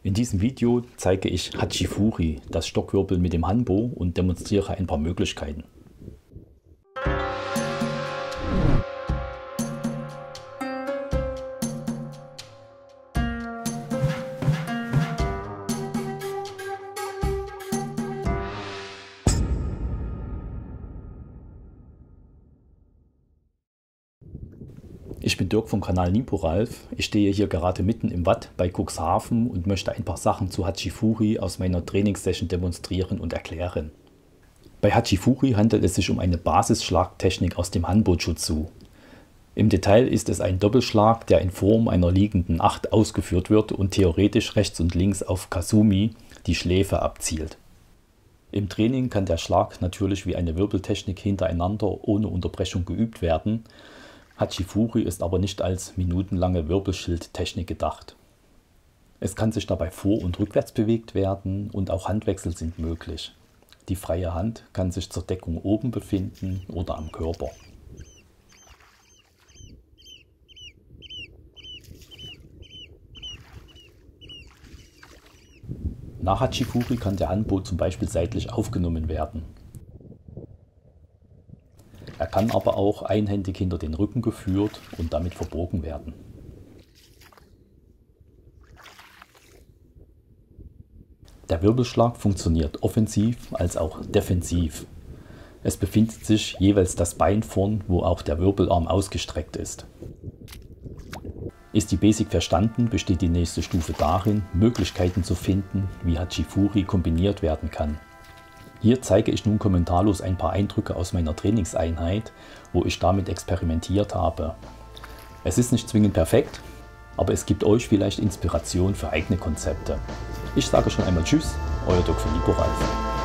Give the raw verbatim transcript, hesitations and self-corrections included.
In diesem Video zeige ich Hachifuri, das Stockwirbel mit dem Hanbo, und demonstriere ein paar Möglichkeiten. Ich bin Dirk vom Kanal Niporalf. Ich stehe hier gerade mitten im Watt bei Cuxhaven und möchte ein paar Sachen zu Hachifuri aus meiner Trainingssession demonstrieren und erklären. Bei Hachifuri handelt es sich um eine Basisschlagtechnik aus dem Hanbo-Jutsu. Im Detail ist es ein Doppelschlag, der in Form einer liegenden Acht ausgeführt wird und theoretisch rechts und links auf Kasumi, die Schläfe, abzielt. Im Training kann der Schlag natürlich wie eine Wirbeltechnik hintereinander ohne Unterbrechung geübt werden. Hachifuri ist aber nicht als minutenlange Wirbelschildtechnik gedacht. Es kann sich dabei vor- und rückwärts bewegt werden und auch Handwechsel sind möglich. Die freie Hand kann sich zur Deckung oben befinden oder am Körper. Nach Hachifuri kann der Hanbo zum Beispiel seitlich aufgenommen werden. Er kann aber auch einhändig hinter den Rücken geführt und damit verbogen werden. Der Wirbelschlag funktioniert offensiv als auch defensiv. Es befindet sich jeweils das Bein vorn, wo auch der Wirbelarm ausgestreckt ist. Ist die Basic verstanden, besteht die nächste Stufe darin, Möglichkeiten zu finden, wie Hachifuri kombiniert werden kann. Hier zeige ich nun kommentarlos ein paar Eindrücke aus meiner Trainingseinheit, wo ich damit experimentiert habe. Es ist nicht zwingend perfekt, aber es gibt euch vielleicht Inspiration für eigene Konzepte. Ich sage schon einmal Tschüss, euer Dirk von Niporalf.